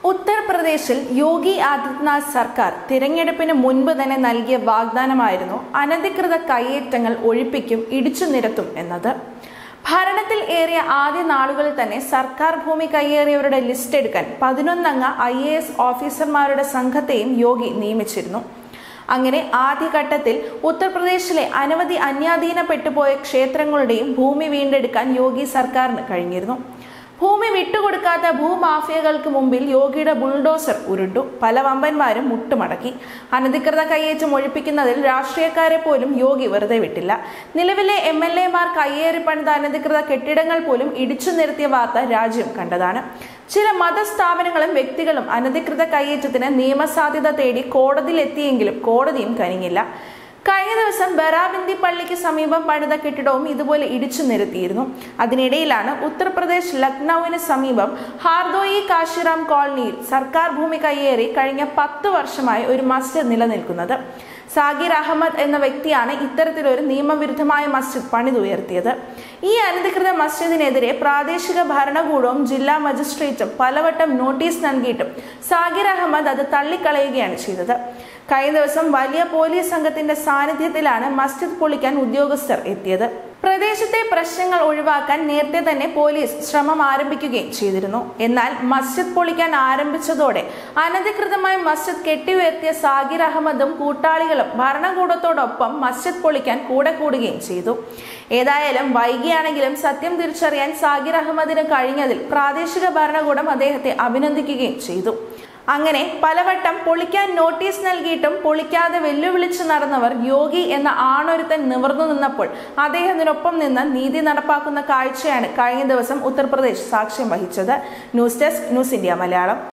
ഉത്തർപ്രദേശിൽ യോഗി ആദിത്യനാഥ് സർക്കാർ തിരഞ്ഞെടുപ്പിന് മുൻപ് തന്നെ നൽകിയ വാഗ്ദാനമായിരുന്നു അനധികൃത കയ്യേറ്റങ്ങൾ ഒഴിപ്പിക്കും, ഇടിച്ചു നിരത്തും എന്നത്. ഭരണത്തിൽ ഏറിയ ആദ്യ നാളുകളിൽ തന്നെ സർക്കാർ ഭൂമി കയ്യേറിയവരുടെ ലിസ്റ്റ് എടുക്കാൻ 11 അംഗ IAS ഓഫീസർമാരുടെ സംഘത്തെയും യോഗി നിയമിച്ചിരുന്നു. അങ്ങനെ ആദ്യഘട്ടത്തിൽ ഉത്തർപ്രദേശിലെ അനവധി അന്യാധീനപ്പെട്ടുപോയ ക്ഷേത്രങ്ങളുടെയും ഭൂമി വീണ്ടെടുക്കാൻ യോഗി സർക്കാരിന് കഴിഞ്ഞിരുന്നു. ഭൂമി വിട്ടുകൊടുക്കാത്ത ഭൂമാഫിയകൾക്ക് മുമ്പിൽ യോഗിയുടെ ബുൾഡോസർ ഉരുണ്ടു. പല വമ്പന്മാരും മുട്ടുമടക്കി. അനധികൃത കയ്യേറ്റം ഒഴിപ്പിക്കുന്നതിൽ രാഷ്ട്രീയക്കാരെ പോലും യോഗി വെറുതെ വിട്ടില്ല. നിലവിലെ MLA മാർ കയ്യേറി പണിത അനധികൃത കെട്ടിടങ്ങൾ പോലും ഇടിച്ചു നിരത്തിയ വാർത്ത രാജ്യം കണ്ടതാണ്. ചില മതസ്ഥാപനങ്ങളും വ്യക്തികളും അനധികൃത കയ്യേറ്റത്തിന് നിയമസാധ്യത തേടി കോടതിയിലെത്തിയെങ്കിലും കോടതിയും കനിഞ്ഞില്ല. കഴിഞ്ഞ ദിവസം ബറാബിന്ദി പള്ളിക്ക് സമീപം പണിത കെട്ടിടവും ഇതുപോലെ ഇടിച്ചു നിരത്തിയിരുന്നു. അതിനിടയിലാണ് ഉത്തർപ്രദേശ് ലക്നൌവിന് സമീപം ഹാർദോയി കാശിറാം കോളനിയിൽ സർക്കാർ ഭൂമി കയ്യേറി കഴിഞ്ഞ 10 വർഷമായി ഒരു മസ്ജിദ് നിലനിൽക്കുന്നത്. സാഗിർ അഹമ്മദ് എന്ന വ്യക്തിയാണ് ഇത്തരത്തിലൊരു നിയമവിരുദ്ധമായ മസ്ജിദ് പണിതുയർത്തിയത്. ഈ അനധികൃത മസ്ജിദിനെതിരെ പ്രാദേശിക ഭരണകൂടവും ജില്ലാ മജിസ്ട്രേറ്റും പലവട്ടം നോട്ടീസ് നൽകിയിട്ടും സാഗിർ അഹമ്മദ് അത് തള്ളിക്കളയുകയാണ് ചെയ്തത്. കഴിഞ്ഞ ദിവസം വലിയ പോലീസ് സംഘത്തിന്റെ സാന്നിധ്യത്തിലാണ് മസ്ജിദ് പൊളിക്കാൻ ഉദ്യോഗസ്ഥർ എത്തിയത്. പ്രദേശത്തെ പ്രശ്നങ്ങൾ ഒഴിവാക്കാൻ നേരത്തെ തന്നെ പോലീസ് ശ്രമം ആരംഭിക്കുകയും ചെയ്തിരുന്നു. എന്നാൽ മസ്ജിദ് പൊളിക്കാൻ ആരംഭിച്ചതോടെ അനധികൃതമായി മസ്ജിദ് കെട്ടിയുയർത്തിയ സാഗിർ അഹമ്മദും കൂട്ടാളികളും ഭരണകൂടത്തോടൊപ്പം മസ്ജിദ് പൊളിക്കാൻ കൂടെ കൂടുകയും ചെയ്തു. ഏതായാലും വൈകിയാണെങ്കിലും സത്യം തിരിച്ചറിയാൻ സാഗിർ അഹമ്മദിന് കഴിഞ്ഞതിൽ പ്രാദേശിക ഭരണകൂടം അദ്ദേഹത്തെ അഭിനന്ദിക്കുകയും ചെയ്തു. അങ്ങനെ പലവട്ടം പൊളിക്കാൻ നോട്ടീസ് നൽകിയിട്ടും പൊളിക്കാതെ വെല്ലുവിളിച്ച് നടന്നവർ യോഗി എന്ന ആണൊരുത്തൻ നിവർന്നു നിന്നപ്പോൾ അദ്ദേഹത്തിനൊപ്പം നിന്ന് നീതി നടപ്പാക്കുന്ന കാഴ്ചയാണ് കഴിഞ്ഞ ദിവസം ഉത്തർപ്രദേശ് സാക്ഷ്യം വഹിച്ചത്. News desk, news India Malayalam.